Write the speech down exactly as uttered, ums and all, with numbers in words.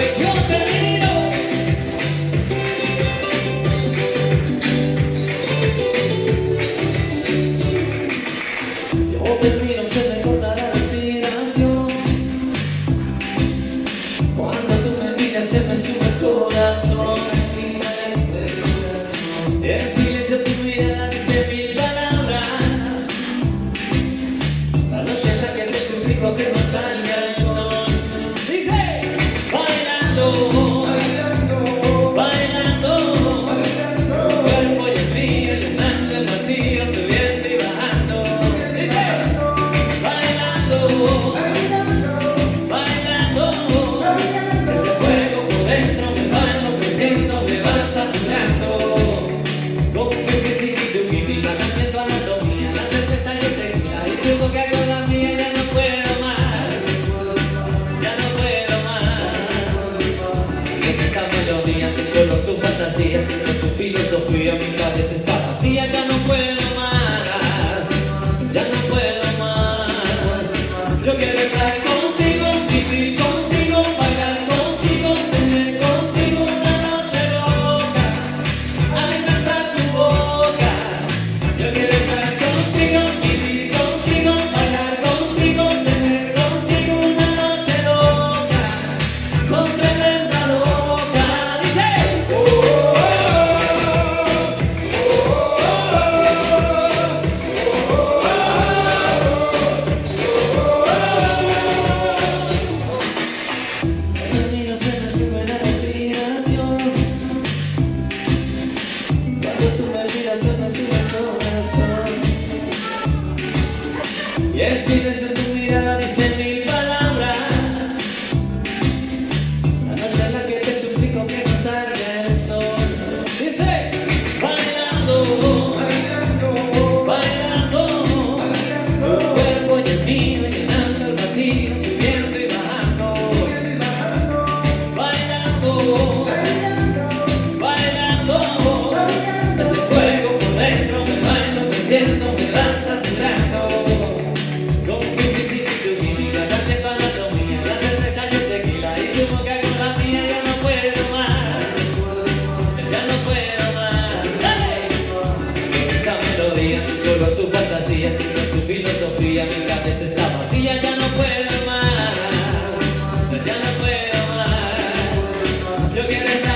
Termino, se me corta la respiración. Cuando tú me miras se me sube el corazón. En silencio tu mirada dice mil palabras. La noche en la que te suplico que no salga el sol. Dice, bailando, bailando, bailando, tu cuerpo y el mío llenando el vacío, subiendo y bajando. Solo tu fantasía, tu filosofía, mi cabeza está vacía, ya no puedo más, ya no puedo más. Yo quiero estar contigo, vivir contigo, bailar contigo, tener contigo una noche loca, al besar tu boca. Yo quiero estar contigo, vivir contigo, bailar contigo, tener contigo una noche loca, con tremenda loca. Y el silencio de tu mirada dice mil palabras. La noche en la que te suplico que no salga el sol. Dice, bailando, bailando, bailando, bailando, tu cuerpo y el mío llenando el vacío, subiendo y bajando, bailando, bailando, bailando, ese fuego por dentro me va enloqueciendo, me va saturando. Solo tu fantasía, tu filosofía, mi cabeza está vacía, ya no puedo más, ya no puedo más. Yo quiero estar